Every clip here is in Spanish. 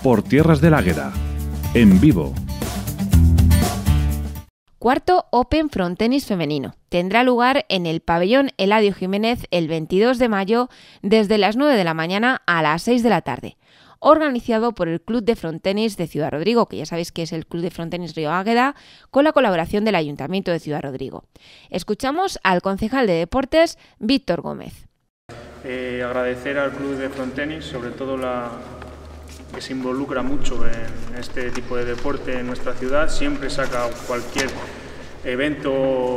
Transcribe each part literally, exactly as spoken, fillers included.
por Tierras del Águeda, en vivo. Cuarto Open Frontenis femenino. Tendrá lugar en el pabellón Eladio Jiménez el veintidós de mayo desde las nueve de la mañana a las seis de la tarde. Organizado por el Club de Frontenis de Ciudad Rodrigo, que ya sabéis que es el Club de Frontenis Río Águeda, con la colaboración del Ayuntamiento de Ciudad Rodrigo. Escuchamos al concejal de Deportes, Víctor Gómez. Eh, agradecer al Club de Frontenis, sobre todo la que se involucra mucho en este tipo de deporte en nuestra ciudad, siempre saca cualquier evento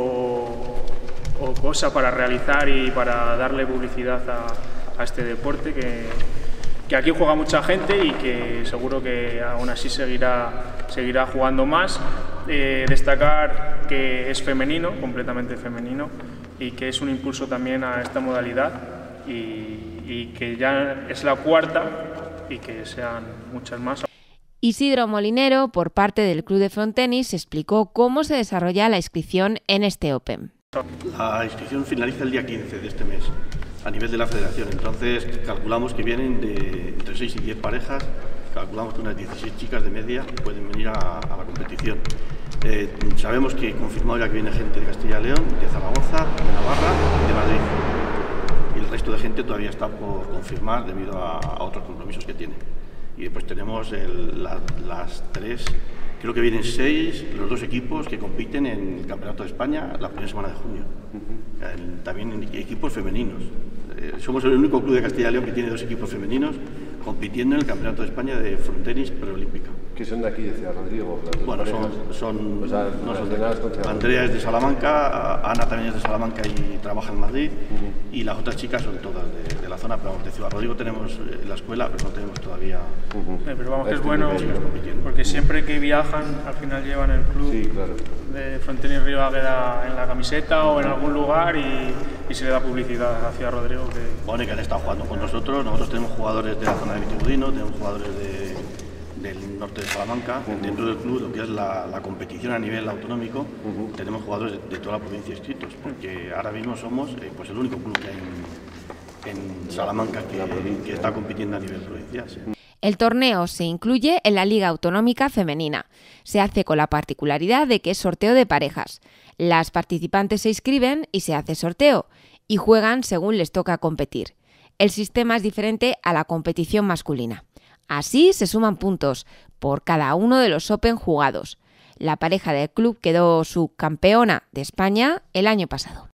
o, o cosa para realizar y para darle publicidad a, a este deporte que, que aquí juega mucha gente y que seguro que aún así seguirá, seguirá jugando más. Eh, destacar que es femenino, completamente femenino, y que es un impulso también a esta modalidad y, y que ya es la cuarta y que sean muchas más. Isidro Molinero, por parte del Club de Frontenis, explicó cómo se desarrolla la inscripción en este Open. La inscripción finaliza el día quince de este mes a nivel de la federación, entonces calculamos que vienen de entre seis y diez parejas, calculamos que unas dieciséis chicas de media pueden venir a, a la competición. Eh, sabemos que confirmado ya que viene gente de Castilla y León, de Zaragoza, de Navarra y de Madrid. Y el resto de gente todavía está por confirmar debido a, a otros compromisos que tiene. Y después tenemos el, la, las tres, creo que vienen seis, los dos equipos que compiten en el Campeonato de España la primera semana de junio. Uh-huh. el, también en equipos femeninos. Eh, somos el único club de Castilla y León que tiene dos equipos femeninos compitiendo en el Campeonato de España de Frontenis preolímpica. ¿Que son de aquí, de Ciudad Rodrigo? Bueno, son, son, o sea, no son de, Andrea es de Salamanca, Ana también es de Salamanca y trabaja en Madrid, uh-huh. y las otras chicas son todas de, de la zona, pero de Ciudad Rodrigo tenemos la escuela, pero no tenemos todavía... Uh-huh. eh, pero vamos, que es bueno, porque siempre que viajan, al final llevan el club, sí, claro, de Frontenis Río Águeda en la camiseta o en algún lugar y, y se le da publicidad a Ciudad Rodrigo. Que... Bueno, y que han estado jugando con nosotros. Nosotros tenemos jugadores de la zona de Vitigudino, tenemos jugadores de, del norte de Salamanca. Uh-huh. Dentro del club, lo que es la, la competición a nivel autonómico, uh-huh. tenemos jugadores de, de toda la provincia inscritos, porque ahora mismo somos eh, pues el único club que hay en, en Salamanca que, que está compitiendo a nivel provincial. Sí. El torneo se incluye en la Liga Autonómica Femenina. Se hace con la particularidad de que es sorteo de parejas. Las participantes se inscriben y se hace sorteo, y juegan según les toca competir. El sistema es diferente a la competición masculina. Así se suman puntos por cada uno de los Open jugados. La pareja del club quedó subcampeona de España el año pasado.